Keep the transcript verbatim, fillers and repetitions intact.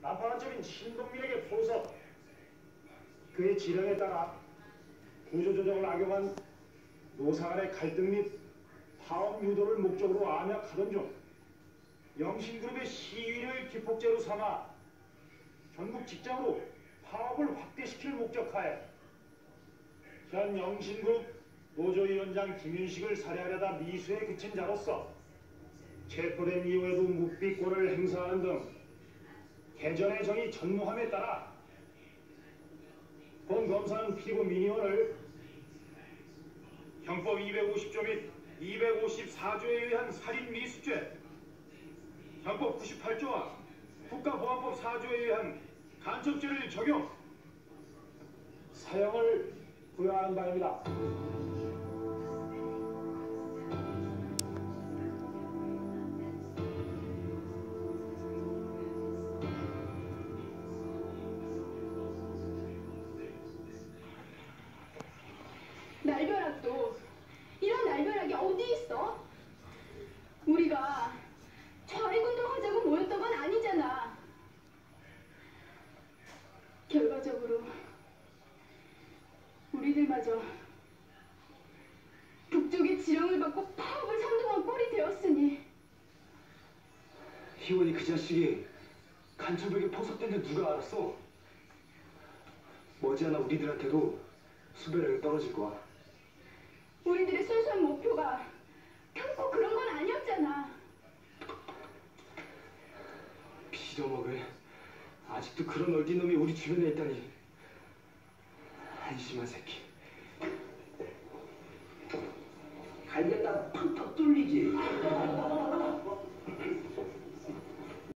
난파원적인 신동민에게 포서 그의 지령에 따라 구조조정을 악용한 노사 간의 갈등 및 파업 유도를 목적으로 암약하던 중 영신그룹의 시위를 기폭제로 삼아 전국 직장으로 파업을 확대시킬 목적하에 현 영신그룹 노조위원장 김윤식을 살해하려다 미수에 그친 자로서 체포된 이후에도 묵비권을 행사하는 등 개전의 정의 전무함에 따라 본 검사는 피고 민의원을 형법 이백오십 조 및 이백오십사 조에 의한 살인 미수죄, 형법 구십팔 조와 국가보안법 사 조에 의한 간첩죄를 적용, 사형을 부여하는 바입니다. 날벼락도 이런 날벼락이 어디 있어? 우리가 좌익운동 하자고 모였던 건 아니잖아. 결과적으로 우리들마저 북쪽의 지령을 받고 파업을 선동한 꼴이 되었으니. 희원이 그 자식이 간첩에게 포섭된 줄 누가 알았어? 머지않아 우리들한테도 수배령이 떨어질 거야. 우리들의 순수한 목표가 결코 그런 건 아니었잖아. 빌어먹을 아직도 그런 얼린 놈이 우리 주변에 있다니. 한심한 새끼. 갈겼다 팍팍 뚫리지.